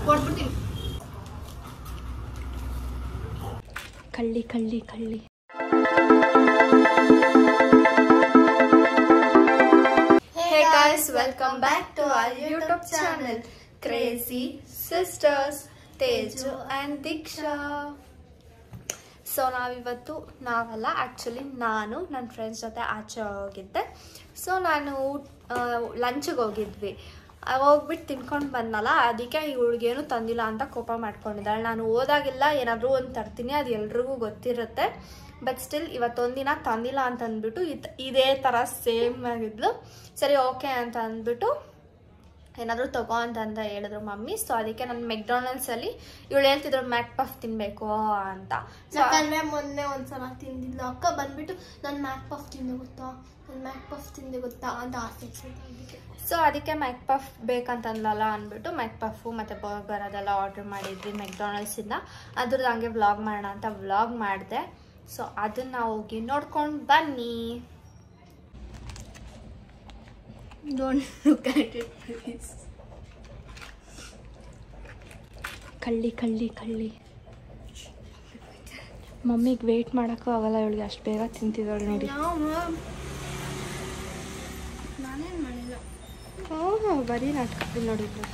ಕೊಡ್ಬಿಡ್ತೀನಿ. ಕಳ್ಳಿ ಕಳ್ಳಿ ಕಳ್ಳಿ. Hey guys, welcome back to our YouTube channel Crazy Sisters Teju and Diksha. So ನಾವಲ್ಲ actually ನಾನು ನನ್ನ ಫ್ರೆಂಡ್ಸ್ ಜೊತೆ ಆಚೆ ಹೋಗಿದ್ದೆ. ಸೊ ನಾನು ಲಂಚಿಗೆ ಹೋಗಿದ್ವಿ. ಹೋಗ್ಬಿಟ್ಟು ತಿನ್ಕೊಂಡು ಬಂದಲ್ಲ, ಅದಕ್ಕೆ ಇವಳಿಗೇನು ತಂದಿಲ್ಲ ಅಂತ ಕೋಪ ಮಾಡ್ಕೊಂಡಿದ್ದಾಳೆ. ನಾನು ಹೋದಾಗೆಲ್ಲ ಏನಾದರೂ ಒಂದು ತರ್ತೀನಿ, ಅದು ಎಲ್ರಿಗೂ ಗೊತ್ತಿರುತ್ತೆ. ಬಟ್ ಸ್ಟಿಲ್ ಇವತ್ತೊಂದಿನ ತಂದಿಲ್ಲ ಅಂತ ಅಂದ್ಬಿಟ್ಟು ಇದೇ ಥರ ಸೇಮ್ ಆಗಿದ್ಲು. ಸರಿ ಓಕೆ ಅಂತ ಅಂದ್ಬಿಟ್ಟು ಏನಾದರೂ ತಗೋ ಅಂತ ಹೇಳಿದ್ರು ಮಮ್ಮಿ. ಸೊ ಅದಕ್ಕೆ ನಾನು ಮೆಕ್ಡೊನಾಲ್ಡ್ಸಲ್ಲಿ ಇವಳು ಹೇಳ್ತಿದ್ರು ಮ್ಯಾಕ್ ಪಫ್ ತಿನ್ನಬೇಕು ಅಂತ. ಯಾಕಂದರೆ ಮೊನ್ನೆ ಒಂದ್ಸಲ ತಿಂದಿದ್ಲು ಅಕ್ಕ, ಬಂದ್ಬಿಟ್ಟು ನಾನು ಮ್ಯಾಕ್ ಪಫ್ ತಿಂದೆ ಗೊತ್ತಾ ಅಂತ ಆಸೆ. ಸೊ ಅದಕ್ಕೆ ಮ್ಯಾಕ್ ಪಫ್ ಬೇಕಂತಂದಲ್ಲ ಅಂದ್ಬಿಟ್ಟು ಮ್ಯಾಕ್ ಪಫು ಮತ್ತು ಬರ್ಗರ್ ಅದೆಲ್ಲ ಆರ್ಡ್ರ್ ಮಾಡಿದ್ವಿ ಮೆಕ್ಡೊನಾಲ್ಡ್ಸಿಂದ. ಅದ್ರದ್ದು ಹಂಗೆ ವ್ಲಾಗ್ ಮಾಡೋಣ ಅಂತ ವ್ಲಾಗ್ ಮಾಡಿದೆ. ಸೊ ಅದನ್ನು ಹೋಗಿ ನೋಡ್ಕೊಂಡು ಬನ್ನಿ. Don't look at it, please. ಕಳ್ಳಿ ಕಳ್ಳಿ ಕಳ್ಳಿ. ಮಮ್ಮಿಗೆ ವೆಯ್ಟ್ ಮಾಡೋಕ್ಕೂ ಆಗಲ್ಲ, ಇವಳಿಗೆ ಅಷ್ಟು ಬೇಗ ತಿಂತಿದ್ದಾಳೆ ನೋಡಿ. ನಾನೇನು ಮಾಡಿಲ್ಲ. ಓಹೋ, ಬರೀ ನಾಟಕ ನೋಡಿದ್ರು.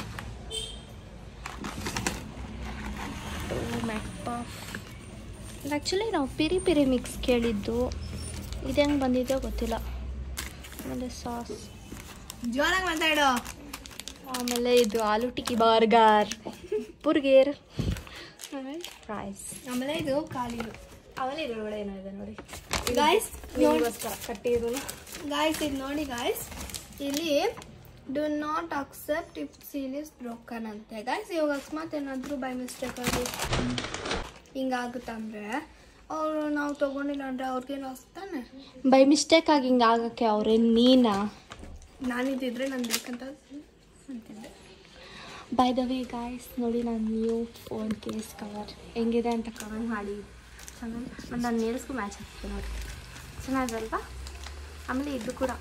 ಮ್ಯಾಕ್ ಪಫ್ ಆ್ಯಕ್ಚುಲಿ ನಾವು ಪಿರಿ ಪಿರಿ ಮಿಕ್ಸ್ ಕೇಳಿದ್ದು, ಇದು ಹೆಂಗೆ ಬಂದಿದೆಯೋ ಗೊತ್ತಿಲ್ಲ. ಆಮೇಲೆ ಸಾಸ್, ಜೋರಾಗಿ ಮಾತಾಡೋ. ಆಮೇಲೆ ಇದು ಆಲೂ ಟಿಕ್ಕಿ ಬುರ್ಗೇರ್, ಆಮೇಲೆ ಫ್ರೈಸ್, ಆಮೇಲೆ ಇದು ಕಾಲಿದು. ಆಮೇಲೆ ಇದ್ರೊಳಗಡೆ ಏನೋ ಇದೆ ನೋಡಿ ಗಾಯ್ಸ್, ಕಟ್ಟಿದ್ರು. ಗಾಯ್ಸ್ ಇದು ನೋಡಿ ಗಾಯ್ಸ್, ಇಲ್ಲಿ do not accept if seal is broken ಅಂತೆ ಗಾಯ್ಸ್. ಇವಾಗ ಅಕಸ್ಮಾತ್ ಏನಾದರೂ ಬೈ ಮಿಸ್ಟೇಕ್ ಆಗಿ ಹಿಂಗಾಗುತ್ತಂದ್ರೆ ಅವರು ನಾವು ತೊಗೊಂಡಿಲ್ಲ ಅಂದರೆ ಅವ್ರಿಗೇನು ಅನಿಸ್ತಾನೆ. ಬೈ ಮಿಸ್ಟೇಕ್ ಆಗಿ ಹಿಂಗೆ ಆಗೋಕ್ಕೆ ಅವ್ರೇನು ನೀನಾ? ನಾನಿದ್ದಿದ್ರೆ ನಾನು ಬೇಕಂತ ಅಂತಿದ್ದೆ. ಬೈ ದ ವೇ ಗಾಯ್ಸ್, ನೋಡಿ ನಾನು ನ್ಯೂ ಫೋನ್ ಕೇಸ್ ಕವರ್ ಹೆಂಗಿದೆ ಅಂತ ಕಮೆಂಟ್ ಮಾಡಿ. ಚೆನ್ನಾಗಿ ಮತ್ತು ನಾನು ನೇಲ್ಸ್ಗೂ ಮ್ಯಾಚ್ ಆಗ್ತದೆ ನೋಡಿ, ಚೆನ್ನಾಗಿರಲ್ವಾ? ಆಮೇಲೆ ಇದು ಕೂಡ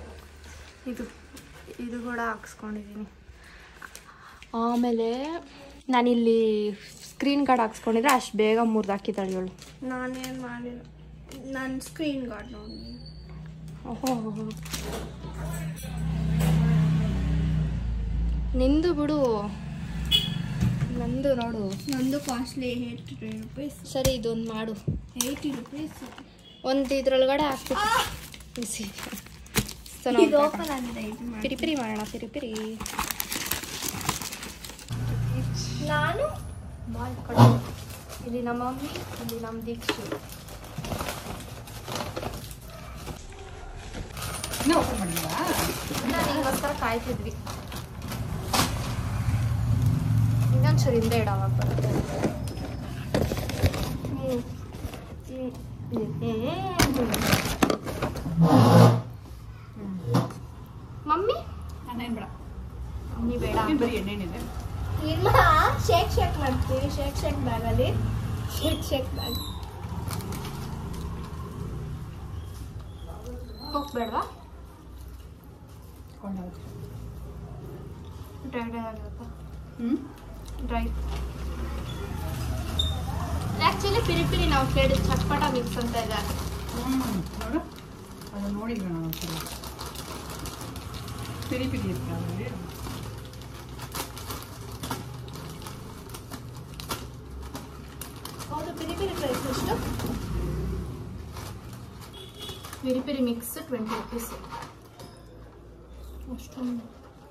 ಹಾಕ್ಸ್ಕೊಂಡಿದ್ದೀನಿ. ಆಮೇಲೆ ನಾನಿಲ್ಲಿ ಸ್ಕ್ರೀನ್ ಗಾರ್ಡ್ ಹಾಕ್ಸ್ಕೊಂಡಿದ್ರೆ ಅಷ್ಟು ಬೇಗ ಮುರಿದಾಕಿದ್ದಾಳೆ ಇವಳು. ನಾನೇನು ಮಾಡಿಲ್ಲ, ನಾನು ಸ್ಕ್ರೀನ್ ಗಾರ್ಡ್ ನೋಡಿ. ಓಹೋ, ನಿಂದು ಬಿಡು, ನಂದು ನೋಡು. ನಂದು ಕಾಸ್ಟ್ಲಿ 80 ರೂಪೀಸ್. ಸರಿ, ಇದೊಂದು ಮಾಡು. 80 ರೂಪೀಸ್ ಒಂದು ಇದ್ರೊಳಗಡೆ ಹಾಕ್ಬಿಟ್ಟು ಇದು ಓಪನ್ ಆಗಿದೆ. ಪಿರಿ ಪಿರಿ ಮಾಡೋಣ, ಪಿರಿ ಪಿರಿ. ನಾನು ಮಾಡ್ಕೊಡು. ಇಲ್ಲಿ ನಮ್ಮ ಮಮ್ಮಿ, ಇಲ್ಲಿ ನಮ್ಮ ದೀಕ್ಷು. ನಿಗೋಸ್ಕರ ಕಾಯ್ತಿದ್ವಿ. ಇನ್ನೊಂಚೂರು ಹಿಂದೆ ಇಡವಾಗ ಬರುತ್ತೆ. ಮಮ್ಮಿ ನಾನೇನು ಬೇಡ, ಮಮ್ಮಿ ಬೇಡ, ಬರೀ ಎಣ್ಣೆನಿದೆ. ಇಲ್ಲ, ಶೇಕ್ ಮಾಡ್ತೀವಿ. ಶೇಕ್ ಬ್ಯಾಗಲ್ಲಿ ಶೇಕ್ ಬ್ಯಾಗ್ ಹೋಗ್ಬೇಡವಾ? ಡ್ರೈ ಆಗಿರುತ್ತಾ? ಡ್ರೈ. ಆ್ಯಕ್ಚುಲಿ ಪಿರಿ ಪಿರಿ ನಾವು ಕೇಳಿದ ಚಟ್ಪಟ ಮಿಕ್ಸ್ ಅಂತ ಇದೆ. ನೋಡು, ಅದು ನೋಡಿಲ್ಲ ನಾನು. ಪಿರಿ ಪಿರಿ ಇರ್ತಾರೆ. ಹೌದು, ಪಿರಿ ಪಿರಿ ಪ್ರೈಸ್ ಎಷ್ಟು? ಪಿರಿ ಪಿರಿ ಮಿಕ್ಸ್ 20 ರೂಪೀಸ್ ಅಷ್ಟೊಂದು.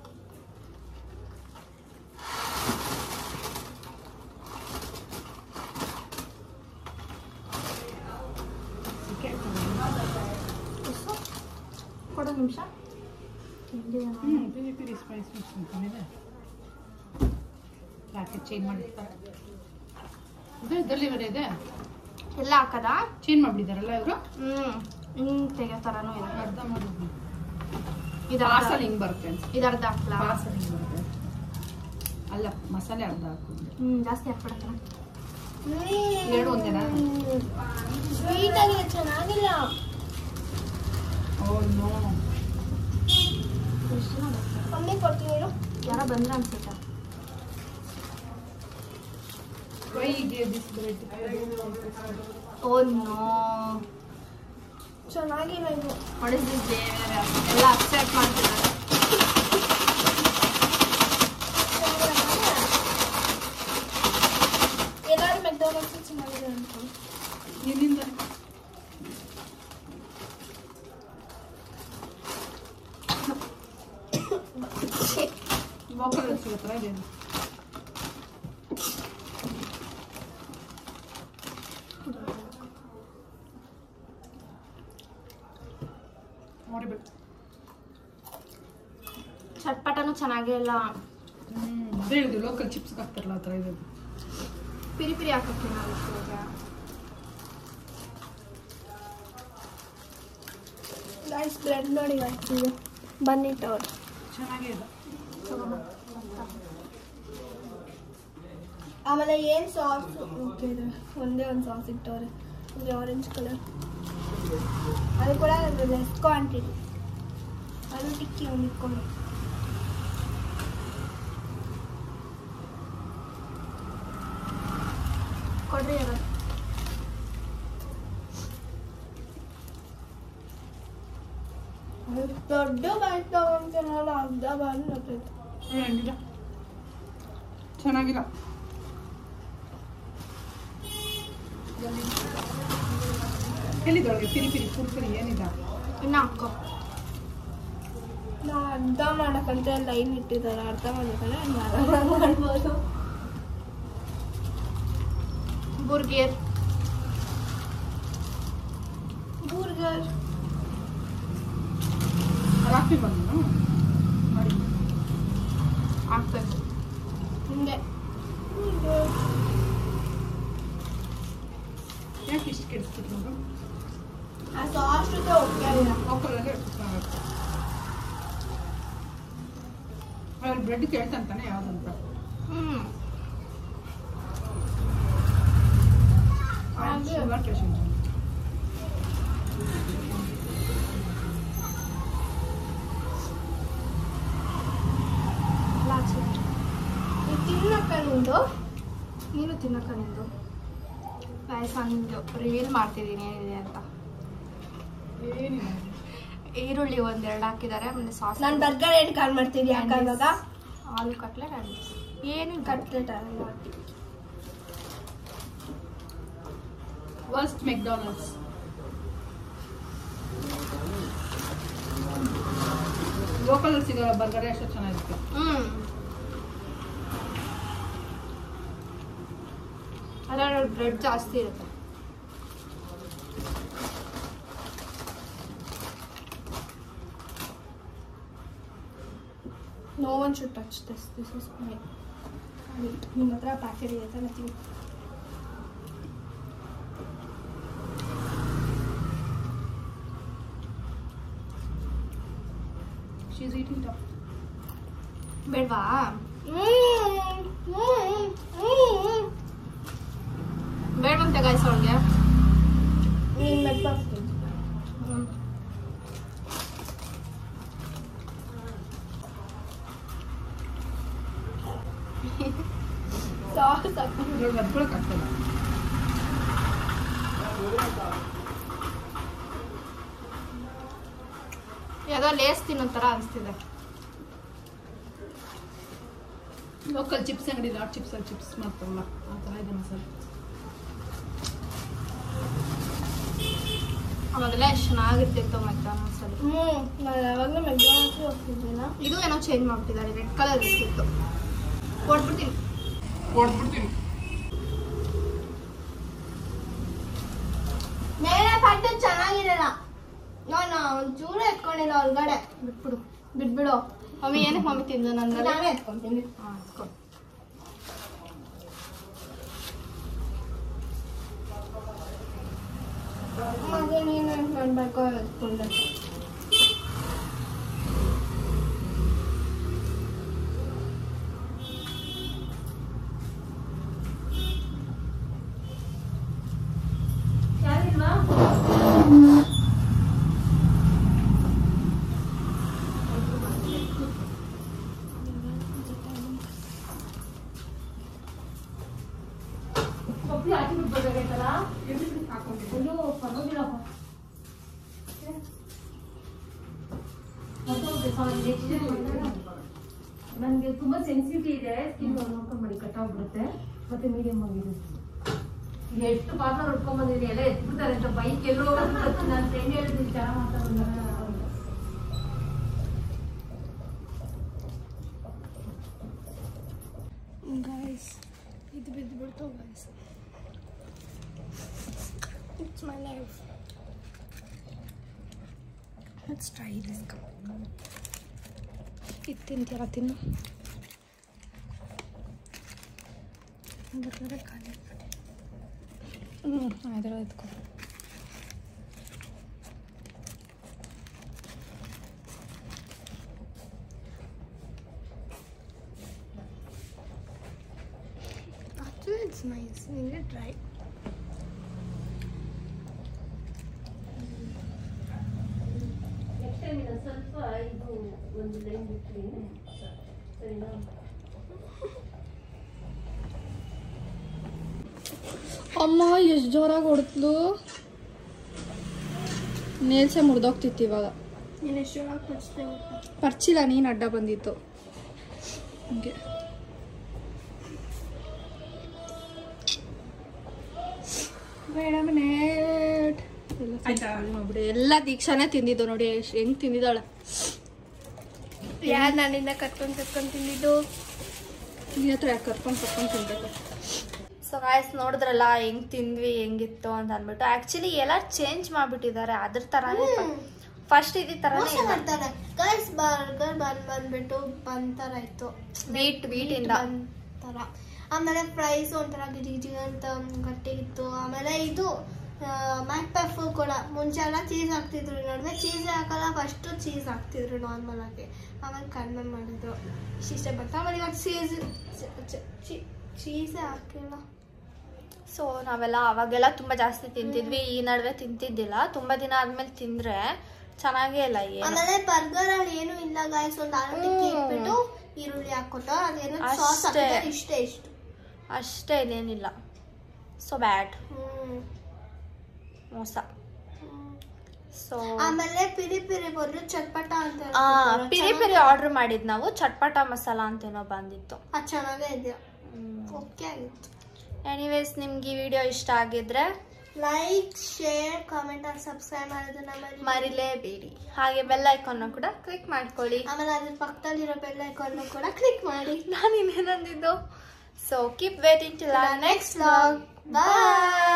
ಕೊಡೋ ನಿಮಿಷ. ಪಿರಿ ಪಿರಿ ಸ್ಪೈಸ್ ಮಿಕ್ಸ್ ಅಂತಂದಿದೆ. ಪ್ಯಾಕೆಟ್ ಚೇಂಜ್ ಮಾಡಿರ್ತಾರೆ. ಇದರಲ್ಲಿ ಬೇರೆ ಇದೆ, ಎಲ್ಲ ಹಾಕದ ಚೇಂಜ್ ಮಾಡಿಬಿಟ್ಟಿದ್ದಾರಲ್ಲ ಇವರು. ಹಿಂಗೆ ತೆಗೆತಾರನೂ ಇದೆ. ಅರ್ಧ ಮಾಡಿದ್ವಿ. ಇದು ಪಾರ್ಸಲ್ ಹಿಂಗೆ ಬರುತ್ತೆ ಅನ್ಸುತ್ತೆ. ಇದು ಅರ್ಧ ಹಾಕ್ಲಾ? ಪಾರ್ಸಲ್ ಹಿಂಗೆ ಬರುತ್ತೆ. ಅಲ್ಲ, ಮಸಾಲೆ ಅರ್ಧ ಹಾಕೋದು. ಜಾಸ್ತಿ ಹಾಕ್ಬಿಡ್ತಾನೆ. ಎರಡು ಒಂದೇನಾ? ಸ್ವೀಟ್ ಆಗಿದೆ, ಚೆನ್ನಾಗಿಲ್ಲ. Oh no. ಮಮ್ಮಿ ಕೊಡ್ತೀನಿ. ಯಾರೋ ಬಂದ್ರೆ ಅನ್ಸುತ್ತೆ. Why you gave this bread? Oh no. ಚೆನ್ನಾಗಿಲ್ಲ ಇದು. What is this behavior? ಎಲ್ಲ ಅಪ್ಸೆಟ್ ಮಾಡ್ತಿದ್ದಾರೆ. ಎಲ್ಲರೂ ಮೆಕ್ಡೊನಾಲ್ಡ್ಸ್ ಚೆನ್ನಾಗಿದೆ ಅನ್ಕೊಂಡು. ಏನಿಲ್ಲ. ವಾಕರ್ ಹತ್ರ ಇದೆ. ಚಟ್ಪಟನು ಚೆನ್ನಾಗೇ ಇಲ್ಲ. ಅದೇ ಇದು ಲೋಕಲ್ ಚಿಪ್ಸ್ ಹಾಕ್ತಾರಲ್ಲ ಆ ಥರ ಇದೆ. ಪಿರಿ ಪಿರಿ ಹಾಕಕ್ಕೆ ನಾವಿಷ್ಟು ಗೈಸ್ ಬ್ರೆಡ್ ನೋಡಿ ಗೈಸ್ ಇದು ಬಂದಿಟ್ಟವ್ರು ಚೆನ್ನಾಗೇ ಇದೆ. ಆಮೇಲೆ ಏನು ಸಾಸ್ ಒಂದೇ ಒಂದು ಸಾಸ್ ಇಟ್ಟವ್ರೆ ಇದು ಆರೆಂಜ್ ಕಲರ್ ಅದು ಕೂಡ ಲೆಸ್ ಕ್ವಾಂಟಿಟಿ ಅದು ಟಿಕ್ಕಿ ಒಂದು ಇಟ್ಕೊಂಡು ಕೊಡ್ರಿ ಅದ ದೊಡ್ಡ ಬಾಯಿ ತಗೊಂತೀನಲ್ಲ ಅರ್ಧ ಬಾಯಿ ಬರ್ತೈತೆ ಹೆಂಗಿಲ್ಲ ಚೆನ್ನಾಗಿಲ್ಲ. ಎಲ್ಲಿದೊಳಗೆ ಪಿರಿ ಪಿರಿ ಕುರ್ಕುರಿ ಏನಿದೆ? ಇನ್ನು ಹಾಕೋ. ನಾವು ಅರ್ಧ ಮಾಡೋಕ್ಕಂತ ಲೈನ್ ಇಟ್ಟಿದ್ದಾರೆ ಅರ್ಧ ಮಾಡ್ಬೇಕಂದ್ರೆ ಮಾಡ್ಬೋದು. ಬರ್ಗರ್ ಬರ್ಗರ್ ರಾತ್ರಿ ಬಂದು ಮಾಡಿ ಹಾಕ್ಬೇಕು. ಹಿಂಗೆ ಯಾಕೆ ಇಷ್ಟು ಕೆಡಿಸ್ಬಿಟ್ಟು ಆ ಸಾಸ್ ಜೊತೆ ಒಪ್ಪಿಲ್ಲ ಲೋಕಲಲ್ಲೇ ಅವ್ರು ಬ್ರೆಡ್ ಕೇಳ್ತಂತಾನೆ ಯಾವ್ದಂತ. ಶುಗರ್ ಪೇಷಂಟ್ ತಿನ್ನಕ್ಕ ನಿಂದು ನೀನು ತಿನ್ನಕ್ಕ ನಿಂದು ಪಾಯಸ ನಿಂದು ರಿವೀಲ್ ಮಾಡ್ತಿದ್ದೀನಿ ಏನಿದೆ ಅಂತ. ಏನಿಲ್ಲ. ಈರುಳ್ಳಿ ಒಂದೆರಡು ಹಾಕಿದ್ದಾರೆ ಆಮೇಲೆ ಸಾಸ್. ನಾನು ಬರ್ಗರ್ ಏನು ಕಾಲ್ ಮಾಡ್ತೀನಿ ಯಾಕಂದಾಗ ಆಲೂ ಕಟ್ಲೆಟ್ ಆ್ಯಂಡ್ ಏನೇನು ಕಟ್ಲೆಟ್ ಅಲ್ಲ ವರ್ಸ್ಟ್ ಮೆಕ್ಡೊನಾಲ್ಡ್ಸ್. ಲೋಕಲ್ ಸಿಗೋ ಬರ್ಗರ್ ಎಷ್ಟು ಚೆನ್ನಾಗಿರುತ್ತೆ. ಅದರಲ್ಲಿ ಬ್ರೆಡ್ ಜಾಸ್ತಿ ಇರುತ್ತೆ. No one should touch this. This is my ನಿಮ್ಮ ಹತ್ರ ಪ್ಯಾಕೆಟ್ ಇದೆ ತಾನೆ ತಿನ್ನು. She's eating top. ಬೇಡವಾ? ಬೇಡವಂತೆ ಗಾಯ್ಸ್ ಅವಳಿಗೆ. ನೀನು ಮೆಟ್ಟಾಗ್ತೀನಿ ಸಾಸ್ ಇದ್ರೊಳಗೆ ಮದ್ಕೊಳಕ್ ಆಗ್ತಲ್ಲ. ಯಾವುದೋ ಲೇಸ್ ತಿನ್ನೋ ಥರ ಅನಿಸ್ತಿದೆ. ಲೋಕಲ್ ಚಿಪ್ಸ್ ಅಂಗಡಿ ಲಾಟ್ ಚಿಪ್ಸ್ ಅಲ್ಲಿ ಚಿಪ್ಸ್ ಮಾಡ್ತಾರಲ್ಲ ಆ ಥರ ಇದೆ ಮಸಾಲೆ. ಅವಾಗೆಲ್ಲ ಎಷ್ಟು ಚೆನ್ನಾಗಿರ್ತಿತ್ತು ಮೆಕ್ಡೊನಾಲ್ಡ್ಸ್ ಅಲ್ಲಿ. ನಾನು ಯಾವಾಗಲೂ ಮೆಕ್ಡೊನಾಲ್ಡ್ಸ್ ಹೋಗ್ತಿದ್ದಿಲ್ಲ. ಇದು ಏನೋ ಚೇಂಜ್ ಮಾಡ್ತಿದ್ದಾರೆ, ರೆಡ್ ಕಲರ್ ಇರ್ತಿತ್ತು. ಕೊಟ್ಬಿಡ್ತೀನಿ. ಮೇಲೆ ಪಟ್ಟು ಚೆನ್ನಾಗಿರಲ್ಲ. ನಾನು ಒಂಚೂರು ಎತ್ಕೊಂಡಿಲ್ಲ ಒಳಗಡೆ. ಬಿಟ್ಬಿಡು. ಮಮ್ಮಿ ಏನಕ್ಕೆ ಮಮ್ಮಿ ತಿಂದು ನನ್ನ ನಾನೇ ಎತ್ಕೊಂತೀನಿ. ಹಾಂ ಎತ್ಕೊ. ಅದೇ ನೀನು ಮಾಡ್ಬೇಕು ಎತ್ಕೊಂಡೆ. ನನಗೆ ತುಂಬಾ ಸೆನ್ಸಿಟಿವ್ ಇದೆ, ಸ್ಕಿನ್ ನೋಡ್ಕೊಂಡ್ ಮಾಡಿ ಕಟ್ಟಾಗ್ಬಿಡುತ್ತೆ. ಮತ್ತೆ ಮೀಡಿಯಂ ಆಗಿದೆ. ಎಷ್ಟು ಪಾರ್ಲರ್ ಉಟ್ಕೊಂಡ್ ಬಂದಿದ್ದೀನಿ, ಎಲ್ಲ ಎತ್ಬಿಡ್ತಾರೆ ಅಂತ ಬೈಕ್ ಎಲ್ಲೋ ನಾನು ಫ್ರೆಂಡ್ ಹೇಳಿದ್ದೀನಿ ಚೆನ್ನಾಗಿ ಮಾತಾಡೋಣ. Guys, ಇದು ಬಿದ್ದುಬಿಡ್ತು guys. It's my life. Let's try this cup. ಇದು ತಿಂತೀರಾ? ತಿನ್ನು. ಅದರ ಖಾಲಿ ಅದರ ಎತ್ಕೊ. Actually, it's nice. We need to try. Next time ಇಲ್ಲ ಸ್ವಲ್ಪ ಇದು ಒಂದು ಲೈನ್ ಬಿಟ್ಟು ಸರಿನಾ? ಅಮ್ಮ ಎಷ್ಟು ಜೋರಾಗಿ ಹೊಡೆದ್ಲು, ನೇಲ್ಸೆ ಮುರಿದೋಗ್ತಿತ್ತು ಇವಾಗ. ನೀನು ಎಷ್ಟು ಜೋರಾಗಿ ಪಡಿಸ್ದೆ ಪರ್ಚಿಲ್ಲ, ನೀನು ಅಡ್ಡ ಬಂದಿತ್ತು ಹಂಗೆ. ಮೇಡಮ್ ನೇಟ್ ನೋಡ್ಬಿಡಿ, ಎಲ್ಲ ದೀಕ್ಷಾನೇ ತಿಂದಿದ್ದು ನೋಡಿ ಹೆಂಗ್ ತಿಂದಿದ್ದಾಳೆ. ಯಾರು ನನ್ನಿಂದ ಕಟ್ಕೊಂಡು ತಿಂದಿದ್ದು? ನಿನ್ನ ಹತ್ರ ಯಾಕೆ ಕರ್ಕೊಂಡು ತಿನ್ಬೇಕು. ಸೊ ಗಾಯ್ಸ್ ನೋಡಿದ್ರಲ್ಲ ಹೆಂಗ್ ತಿಂದ್ವಿ, ಹೆಂಗಿತ್ತು ಅಂತ ಅಂದ್ಬಿಟ್ಟು. ಆಕ್ಚುಲಿ ಎಲ್ಲ ಚೇಂಜ್ ಮಾಡ್ಬಿಟ್ಟಿದ್ದಾರೆ, ಅದ್ರ ತರಾನೇ. ಫಸ್ಟ್ ಇದೇ ತರಾನೇ ಮಾಡ್ತಾರೆ ಗೈಸ್. ಬರ್ಗರ್ ಬಂದ್ಬಿಟ್ಟು ಬಂತರ ಇತ್ತು, ವೀಟ್ ಇಂದ ತರ. ಆಮೇಲೆ ಫ್ರೈಸ್ ಒಂಥರ ಗಿಜಿ ಅಂತ ಗಟ್ಟಿಗಿತ್ತು. ಆಮೇಲೆ ಇದು ಮ್ಯಾಕ್ ಪಫ್ ಕೂಡ ಮುಂಚೆ ಎಲ್ಲ ಚೀಸ್ ಹಾಕ್ತಿದ್ರು, ನಡುವೆ ಚೀಸ್ ಹಾಕಲ್ಲ, ಫಸ್ಟ್ ಚೀಸ್ ಹಾಕ್ತಿದ್ರು ನಾರ್ಮಲ್ ಆಗಿ, ಆಮೇಲೆ ಕಡಿಮೆ ಮಾಡಿದ್ರು. ಇಷ್ಟ ಬರ್ತಾ. ಆಮೇಲೆ ಇವಾಗ ಚೀಸೇ ಹಾಕಿಲ್ಲ. ಸೊ ನಾವೆಲ್ಲ ಅವಾಗೆಲ್ಲ ತುಂಬಾ ಜಾಸ್ತಿ ತಿಂತಿದ್ವಿ, ಈ ನಡುವೆ ತಿಂತಿದ್ದಿಲ್ಲ. ತುಂಬಾ ದಿನ ಆದ್ಮೇಲೆ ತಿಂದ್ರೆ ಚೆನ್ನಾಗೇ ಇಲ್ಲ. ಆಮೇಲೆ ಬರ್ಗರ್ ಅಲ್ಲಿ ಏನು ಇಲ್ಲ ಗಾಯ್ಸ್, ಒಂದು ಆಲೂ ಟಿಕ್ಕಿ ಇಟ್ಬಿಟ್ಟು ಈರುಳ್ಳಿ ಹಾಕ್ಕೊಟ್ಟು ಅದೇನೋ ಸಾಸ್ ಹಾಕಿದ್ರೆ ಇಷ್ಟೇ ಅಷ್ಟೇ, ಇದೇನಿಲ್ಲ. ಸೊ ಬ್ಯಾಡ್, ಮೋಸ. ಸೊ ಆಮೇಲೆ ಪಿರಿ ಪಿರಿ ಬದಲು ಚಟ್ಪಟ ಅಂತ ಪಿರಿ ಆರ್ಡರ್ ಮಾಡಿದ್ ನಾವು. ಚಟ್ಪಟ ಮಸಾಲ ಅಂತೇನೋ ಬಂದಿತ್ತು, ಅದು ಚೆನ್ನಾಗೇ ಇದೆಯಾ, ಓಕೆ ಆಗಿತ್ತು. ಎನಿವೇಸ್ ನಿಮ್ಗೆ ಈ ವಿಡಿಯೋ ಇಷ್ಟ ಆಗಿದ್ರೆ ಲೈಕ್, ಶೇರ್, ಕಾಮೆಂಟ್ ಆಗಿ ಸಬ್ಸ್ಕ್ರೈಬ್ ಮಾಡೋದನ್ನ ಮರಿಲೇಬೇಡಿ. ಹಾಗೆ ಬೆಲ್ ಐಕಾನ್ ಕೂಡ ಕ್ಲಿಕ್ ಮಾಡ್ಕೊಳ್ಳಿ. ಆಮೇಲೆ ಅದ್ರ ಪಕ್ಕದಲ್ಲಿರೋ ಬೆಲ್ ಐಕಾನ್ ಕೂಡ ಕ್ಲಿಕ್ ಮಾಡಿ. ನಾನು ಇನ್ನೇನಂದಿದ್ದು. So keep waiting till our next vlog. Bye.